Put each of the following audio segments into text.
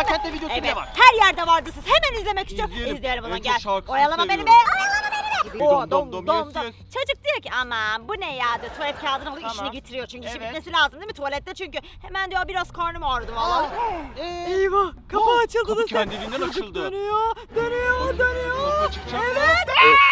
Nezaketle videosu bile var. Her yerde vardı siz. Hemen izlemek istiyorum. İzleyelim onu gel. Oyalama beni be. Çocuk diyor ki aman bu ne ya diyor. Tuvalet kağıdını alıp işini bitiriyor. Çünkü işi bitmesi lazım değil mi tuvalette çünkü. Hemen diyor biraz karnım ağrıdı valla. Eyvah kapı açıldı da sen. Kendiliğinden açıldı. Dönüyor. Evet.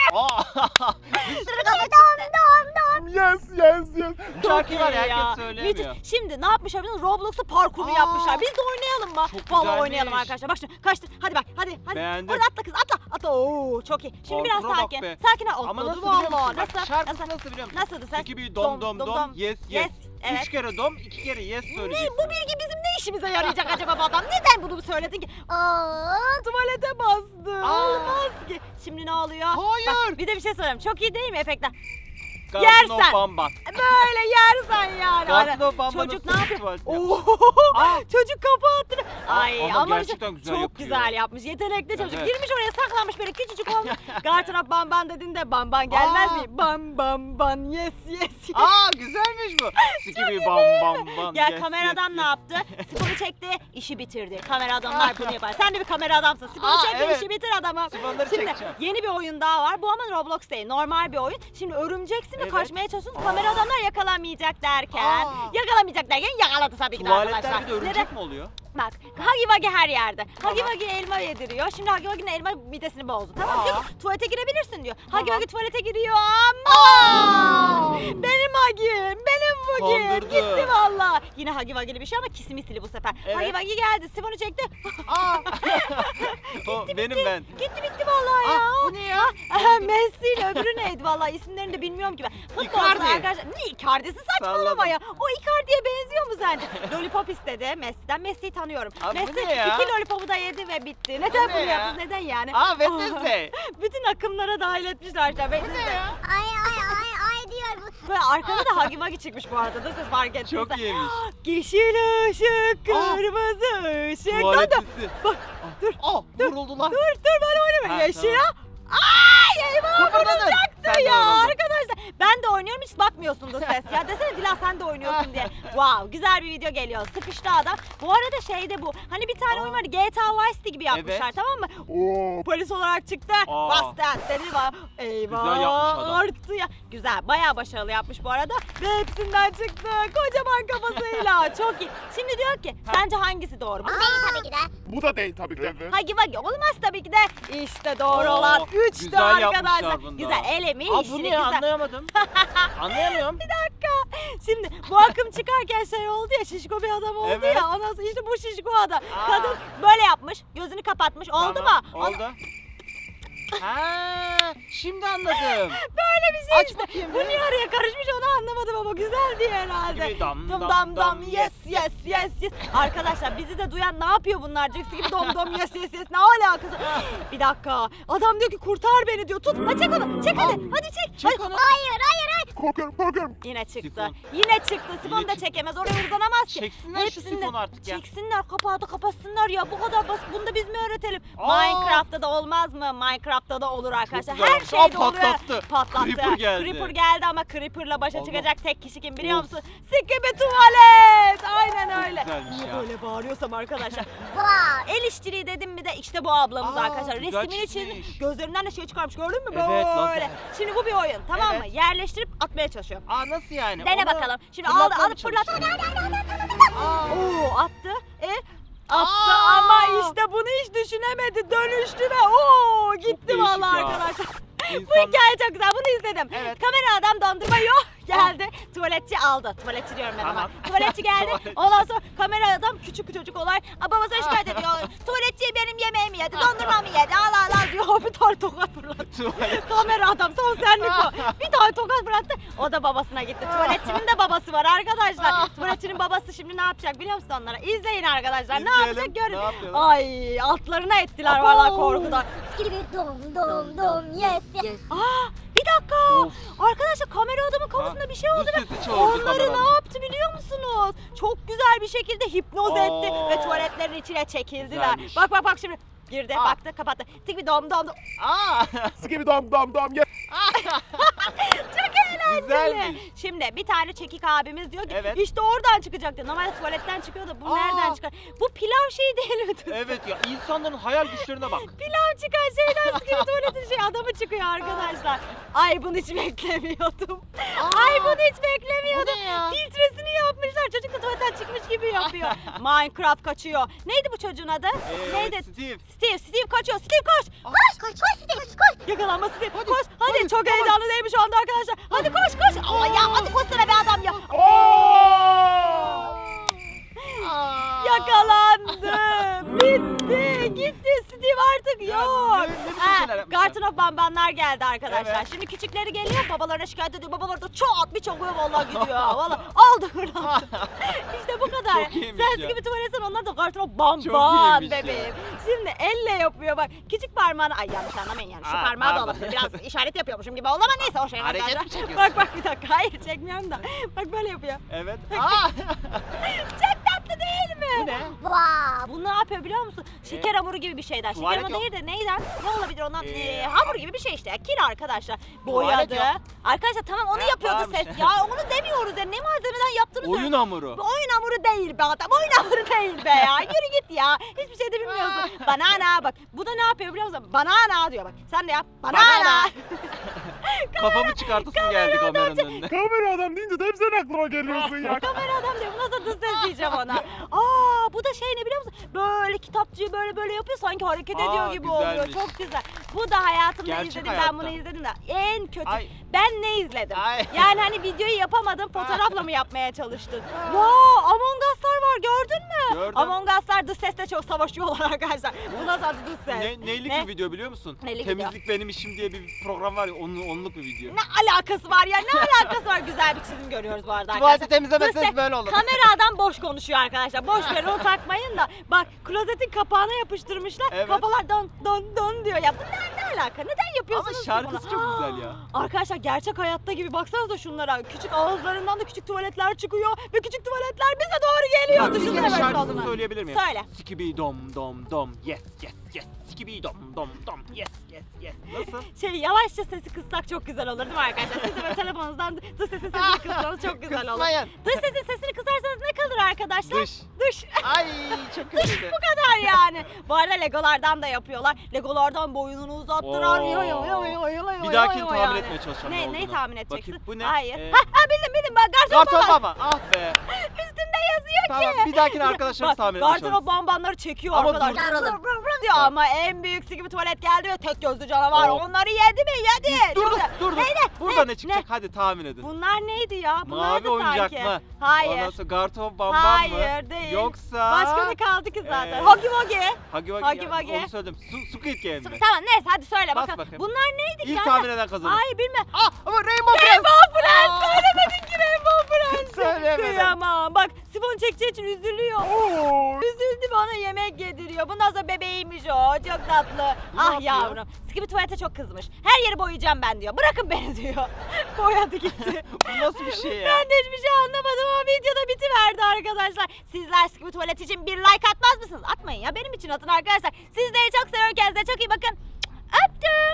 Yes. Şarkı var herkes söyleyemiyor. Şimdi ne yapmışlar biliyor musun? Roblox'ta parkurunu yapmışlar. Biz de oynayalım mı? Çok Vallahi güzelmiş. oynayalım arkadaşlar. Bak şimdi kaçtır. Hadi bak hadi. Beğendim. Hadi atla kız atla. Oo çok iyi. Şimdi biraz Parkura bak sakin. be. Sakin ol. Ama nasıl Vallahi. biliyor musun? Bak, Nasıl? şarkısı nasıl biliyor musun? Nasıldı ses? 2 bir dom yes. Evet. 3 kere dom 2 kere yes söyleyeceksin. Bu bilgi bizim ne işimize yarayacak acaba bu adam? Neden bunu söyledin ki? Tuvalete bastı. Olmaz ki. Şimdi ne oluyor? Hayır. Bak, bir de bir şey söyleyeyim. Çok iyi değil mi efektler? Garden of Yersen. Bamban. Böyle yersen yani. Garden of Bamban Çocuk nasıl ne yapıyor? tuvalet Çocuk kapı attı. Ay ama ama gerçekten güzel çok yapıyor. güzel yapmış. Yetenekli çocuk. Evet. Girmiş oraya saklanmış böyle küçücük olmuş. Garden of Bamban dediğinde Bamban gelmez mi? Bam yes. Güzelmiş bu. Skibi bam. Gel Yes, kameradan yes, ne yes. yaptı? Sifonu çekti, işi bitirdi. Kamera adamlar bunu yapar. Sen de bir kamera adamsın. Sifonu çekti, evet. işi bitir adamı. Sifonları Şimdi çekeceğim. yeni bir oyun daha var. Bu ama Roblox değil. Normal bir oyun. Şimdi örümceksin ve kaçmaya çalışıyorsun. Kamera adamlar yakalamayacak derken. Yakaladı tabii ki de arkadaşlar. Tuvaletlerde bir de örümcek mi oluyor? Bak Huggy Wuggy her yerde. Huggy Wuggy elma yediriyor. Şimdi Huggy Wuggy'nin elma midesini bozdu. Tamam diyor ki, tuvalete girebilirsin diyor. Huggy Wuggy tuvalete giriyor ama benim Huggy'm, benim Wuggy'm Kandırdı. gitti valla. Yine Huggy Wuggy'li bir şey ama kisimisili bu sefer. Evet. Huggy Wuggy geldi, sifonu çekti. O benim ben. Gitti vallahi ya. Bu ne ya? Messi ile öbürü neydi vallahi isimlerini de bilmiyorum ki ben. Icardi. Arkadaşlar. Ne Icardi'si saçmalama Salladım. ya. O Icardi'ye benziyor mu sence? Lollipop istedi Messi'den. Messi'yi tanıyorum. Abi bu Messi ne ya? 2 lollipopu da yedi ve bitti. Neden ne bunu ya? yaptınız? Neden yani? Wednesday. Bütün akımlara dahil etmişler arkadaşlar. Bu ne ya? Ay diyor bu. Böyle arkada da Huggy Wuggy çıkmış bu arada da siz fark ettiniz. Çok iyiymiş. Yeşil ışık, kırmızı ışık. Tuvaletisi. Bak dur. Vuruldular. Dur böyle oynama. Ha, Yeşil tamam. ya. Ay eyvah Kıpırdadın. vuracaktı Sen de ya vuruldun. arkadaşlar. Ben de oynuyorum hiç bakmıyorsun da ses. Ya desene Dilan sen de oynuyorsun diye. Wow güzel bir video geliyor. Sıkıştı adam. Bu arada şeyde bu. Hani bir tane oyun vardı GTA Vice City gibi yapmışlar Evet. tamam mı? Polis olarak çıktı. Bastı dedi bak. Eyvah. Güzel yapmış adam. Arttı ya. Güzel bayağı başarılı yapmış bu arada. Ve hepsinden çıktı. Kocaman kafasıyla. Çok iyi. Şimdi diyor ki sence hangisi doğru? Bu Değil tabii ki de. Bu da değil tabii ki de. Huggy Wuggy olmaz tabii ki de. İşte doğru Oo, olan 3'tü güzel arkadaşlar. yapmışlar bunda. Güzel elemi Bu işini ne güzel. anlayamadım. Anlayamıyorum. Bir dakika. Şimdi bu akım çıkarken şey oldu ya şişko bir adam oldu Evet. ya. Ondan sonra işte bu şişko adam. Kadın böyle yapmış. Gözünü kapatmış. Oldu Tamam, mu? Oldu. Şimdi anladım. Böyle bir şey Aç işte. bakayım Bu bir. niye araya karışmış onu anlamadım ama güzel diye herhalde. Gibi dam Dum dam dam dam, dam yes yes. Arkadaşlar bizi de duyan ne yapıyor bunlar? Jax gibi dom yes ne alakası? Bir dakika. Adam diyor ki kurtar beni diyor. Tut. Ha, çek onu. Çek hadi. Hadi çek. Çek Hadi. onu. Hayır. Korkuyorum. Yine çıktı. Sifon. Yine çıktı. Sifon da çıktı. çekemez. Oraya uzanamaz ki. Çeksinler şu sifonu artık ya. Çeksinler. Kapağı da kapatsınlar ya. Bu kadar basit. Bunu da biz mi öğretelim? Aa. Minecraft'ta da olmaz mı? Minecraft'ta da olur arkadaşlar. güzel Her yapmış. şeyde Aa, oluyor. patlattı. Creeper geldi. Creeper geldi ama Creeper'la başa Allah. çıkacak tek kişi kim biliyor Of. musun? Skibi tuvalet. Aynen öyle. güzelmiş Niye ya. böyle bağırıyorsam arkadaşlar. Wow. El işçiliği dedim mi de işte bu ablamız Aa, arkadaşlar. güzel Resmini çizmiş. çizmiş. Gözlerinden de şey çıkarmış. Gördün mü? Evet, Böyle. lazer. Şimdi bu bir oyun tamam mı? Evet. Yerleştirip atmaya çalışıyor. Nasıl yani? Dene Onu bakalım. Şimdi fırlatmaya mı alıp fırlat. çalışıyor? Oo attı. Attı Aa! ama işte bunu hiç düşünemedi. Dönüştü ve ooo gitti değişik vallahi ya. arkadaşlar. Bu İnsan- hikaye çok güzel. Bunu izledim. Evet. Kamera adam dondurma yok. Geldi. Tuvaletçi aldı. Tuvaletçi diyorum ben Tamam. ama. Tuvaletçi geldi. Tuvaletçi. Ondan sonra kamera adam küçük bir çocuk olarak babasına şikayet ediyor. Tuvaletçi benim yemeğimi yedi. Dondurmamı yedi. Allah diyor. Bir tane tokat fırlattı. Tuvalet. Kamera adam son senlik o. Bir tane tokat fırlattı. O da babasına gitti. Tuvaletçinin de babası var arkadaşlar. Tuvaletçinin babası şimdi ne yapacak biliyor musun onlara? İzleyin arkadaşlar. Ne İzleyelim. yapacak görün. Ne yapıyorlar? Ay altlarına ettiler vallahi korkudan. Skibidi dom yes. Bir dakika. Of. Arkadaşlar kamera adamın kafasında bir şey oldu Dış ve sesi çağırdı onları kamera ne adam. yaptı biliyor musunuz? Çok güzel bir şekilde hipnoz etti ve tuvaletlerin içine çekildiler. Güzelmiş. Bak şimdi. Girdi, baktı, kapattı. Tik bir dom. Skibidi dom yes. Çok eğlenceli. eğlenceli. Güzelmiş. Şimdi bir tane çekik abimiz diyor ki Evet. işte oradan çıkacak diyor. Normalde tuvaletten çıkıyor da bu Aa. nereden çıkar? Bu pilav şeyi değil mi? Evet ya, insanların hayal güçlerine bak. Pilav çıkan şeyden sıkıntı tuvaletin şey adamı çıkıyor arkadaşlar. Ay bunu hiç beklemiyordum. Ay bunu hiç beklemiyordum. Bu ne ya? Filtresini yapmışlar. Çocuk da tuvaletten çıkmış gibi yapıyor. Minecraft kaçıyor. Neydi bu çocuğun adı? Neydi? Steve. Steve kaçıyor. Steve koş. Koş Steve koş. Yakalanma Steve. Koş. Hadi çok heyecanlı değil mi şu anda arkadaşlar? Hadi koş koş. Aa ya hadi koşsana be adam ya. Yakalandı. Bitti. Gitti. Steve artık Ya yok. ne biçim şeyler yapmışlar? Garton of Bambanlar geldi arkadaşlar. Evet. Şimdi küçükleri geliyor babalarına şikayet ediyor. Babaları da çat bir çakıyor vallahi gidiyor. Vallahi aldı hırlattı. İşte bu kadar. Çok iyiymiş Sen ya. gibi tuvaletsen onlar da Garton of Bamban Çok iyiymiş ya. bebeğim. Şimdi elle yapıyor bak. Küçük parmağını ay yanlış anlamayın yani. Şu Aa, parmağı da pardon. olabilir. Biraz işaret yapıyormuşum gibi oldu ama neyse o şey. Hareket mi arkadaşlar. çekiyorsun? Bak bir dakika. Hayır çekmiyorum da. Bak böyle yapıyor. Evet. Çok tatlı değil mi? Bu ne? Wow. Bu ne yapıyor biliyor musun? Şeker hamuru gibi bir şeyden. Şeker Tuvalet hamuru yok. değil de neyden? Ne olabilir ondan? Ee, Hamur gibi bir şey işte. Kil arkadaşlar. Tuvalet Boyadı. yok. Arkadaşlar tamam onu Ha, yapıyordu varmış. ses ya. Onu demiyoruz ya. Ne malzemeden yaptığını Oyun hamuru. Bu oyun hamuru değil be adam. Oyun hamuru değil be ya. Yürü git ya. Hiçbir şey de bilmiyorsun. Banana bak. Bu da ne yapıyor biliyor musun? Banana diyor bak. Sen de yap. Banana. Kafamı çıkartasın geldi kameranın önüne. Kamera adam deyince de hep sen aklıma geliyorsun ya. Kamera adam diyor. Bu nasıl dız ses diyeceğim ona. Aa bu da şey ne biliyor musun? Böyle kitapçığı böyle yapıyor. Sanki hareket Aa, ediyor gibi oluyor. güzelmiş. Çok güzel. Bu da hayatımda Gerçek izledim. hayatta. Ben bunu izledim de. En kötü. Ay. Ben ne izledim? Ay. Yani hani videoyu yapamadım. Fotoğrafla mı yapmaya çalıştın? Ya Among Us'lar var gördün mü? Gördüm. Among Us'lar dış sesle çok savaşıyorlar arkadaşlar. Bu nasıl adı dış ses? Neylik Ne? bir video biliyor musun? Neylik Temizlik benim işim diye bir program var ya, onluk bir video. Ne alakası var ya? Ne alakası var? Güzel bir çizim görüyoruz bu arada arkadaşlar. Tuvaleti temizlemezseniz Dış ses- böyle olur. Kameradan boş konuşuyor arkadaşlar. Boş verin onu takmayın da. Bak klozetin kapağına yapıştırmışlar. Evet. Kafalar don diyor ya. Bu ne alaka? Neden yapıyorsunuz Ama ki şarkısı bunu? çok güzel ya. Arkadaşlar gerçek hayatta gibi baksanıza şunlara. Küçük ağızlarından da küçük tuvaletler çıkıyor ve küçük tuvaletler bize doğru geliyor. Bir Düşünsene kere böyle şarkısını olduğunu. söyleyebilir miyim? Söyle. Skibi dom dom dom yes yes yes. Skibi dom dom dom yes yes yes. Nasıl? Şey yavaşça sesi kıssak çok güzel olur değil mi arkadaşlar? Siz de böyle telefonunuzdan dış sesin sesini kıssanız çok güzel olur. Kısmayın. Dış sesin sesini kısarsanız ne kalır arkadaşlar? Dış. Dış. Ay çok kötü. Bu kadar yani. Bu arada Legolardan da yapıyorlar. Legolardan boyununu uzattıran. Oo. Bir dahakini tahmin etmeye çalışacağım ne Neyi olduğunu. tahmin edeceksin? Bakayım, bu ne? Hayır. Ha bildim bak garson Garton baba. baba. Ah be. Üstünde yazıyor Tamam ki. bir dahakine arkadaşlarımız tahmin etmeye Garson çalışalım. o bambanları çekiyor Ama arkadaşlar. durduralım. Brr brr brr diyor ama en büyük gibi tuvalet geldi ve tek gözlü canavar. Oh. Onları yedi mi? Yedi. Dur Çok dur güzel. dur. Neydi? Burada ne çıkacak? Hadi tahmin edin. Bunlar neydi ya? Bunlar Mavi oyuncak sanki. mı? Hayır. Ondan sonra Garton Bambam mı? Hayır değil. Yoksa... Başka ne kaldı ki zaten? Ee, Huggy Wuggy. Huggy Huggy Wuggy. Wuggy. Onu söyledim. Squid Game mi? Tamam neyse hadi söyle Bas bakalım. bakayım. Bunlar neydi İlk ya? tahmin eden kazanır. Ay bilmem. Ah ama Rainbow Friends. Rainbow Friends Aa. söylemedin ki Rainbow Friends. Söylemedim. Kıyamam. Bak sifon çekeceği için üzülüyor. Oo. Üzüldü bana yemek yediriyor. Bundan sonra bebeğiymiş o. Çok tatlı. Ah yapıyor? yavrum. Skibi tuvalete çok kızmış. Her yeri boyayacağım ben diyor. Bırakın beni diyor. Boyadı gitti. Bu nasıl bir şey ya? Ben de hiçbir şey anlamadım ama videoda bitiverdi arkadaşlar. Sizler Skibi tuvalet için bir like atmaz mısınız? Atmayın ya benim için atın arkadaşlar. Sizleri çok seviyorum. Kendinize çok iyi bakın. Öptüm.